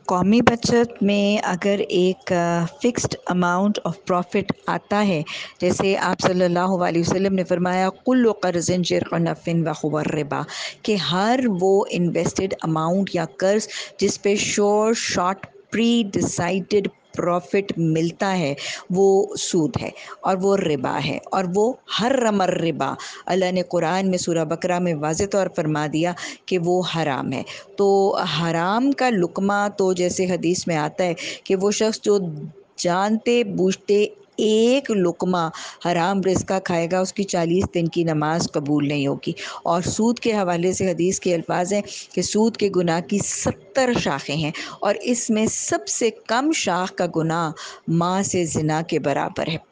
قومی بچت میں اگر ایک فکسڈ اماؤنٹ آف پروفٹ آتا ہے، جیسے آپ صلی اللہ علیہ وسلم نے فرمایا کل قرض جر نفع و الربا، کہ ہر وہ انویسٹڈ اماؤنٹ یا قرض جس پہ شارٹ پری ڈیسائیڈڈ پروفٹ ملتا ہے وہ سود ہے اور وہ ربا ہے، اور وہ حرم الربا، اللہ نے قرآن میں سورہ بقرہ میں واضح طور فرما دیا کہ وہ حرام ہے۔ تو حرام کا لقمہ تو جیسے حدیث میں آتا ہے کہ وہ شخص جو جانتے بوجھتے ایک لقمہ حرام رزق کا کھائے گا، اس کی 40 دن کی نماز قبول نہیں ہوگی۔ اور سود کے حوالے سے حدیث کے الفاظ ہیں کہ سود کے گناہ کی 70 شاخیں ہیں، اور اس میں سب سے کم شاخ کا گناہ ماں سے زنا کے برابر ہے۔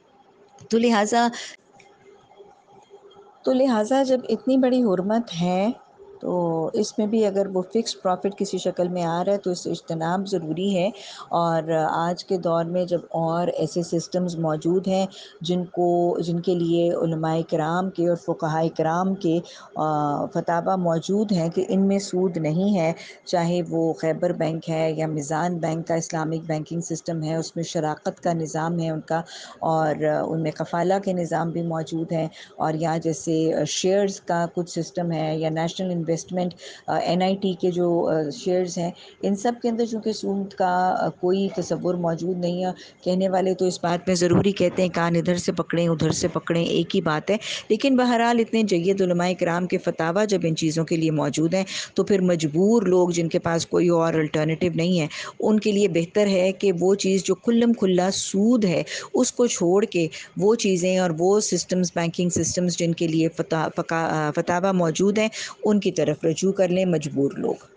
تو لہٰذا جب اتنی بڑی حرمت ہے تو اس میں بھی اگر وہ فکس پروفٹ کسی شکل میں آ رہا ہے تو اس سے اجتناب ضروری ہے۔ اور آج کے دور میں جب اور ایسے سسٹمز موجود ہیں جن کے لیے علماء کرام کے اور فقہاء کرام کے فتاویٰ موجود ہیں کہ ان میں سود نہیں ہے، چاہے وہ خیبر بینک ہے یا میزان بینک کا اسلامک بینکنگ سسٹم ہے، اس میں شراکت کا نظام ہے ان کا، اور ان میں کفالہ کے نظام بھی موجود ہیں، اور یہاں جیسے شیئرز کا کچھ سسٹم ہے یا نیشنل انویسٹمنٹ NIT کے جو شیئرز ہیں، ان سب کے اندر چونکہ سود کا کوئی تصور موجود نہیں ہے۔ کہنے والے تو اس بات میں ضروری کہتے ہیں کان ادھر سے پکڑیں ادھر سے پکڑیں، ایک ہی بات ہے، لیکن بہرحال اتنے جید علماء کرام کے فتاویٰ جب ان چیزوں کے لیے موجود ہیں تو پھر مجبور لوگ جن کے پاس کوئی اور الٹرنیٹیو نہیں ہے، ان کے لیے بہتر ہے کہ وہ چیز جو کھلم کھلا سود ہے اس کو چھوڑ کے وہ چیزیں اور وہ سسٹمز، بینکنگ سسٹمز جن کے لیے فتاویٰ موجود ہیں، ان کی طرف رجوع کر لیں مجبور لوگ۔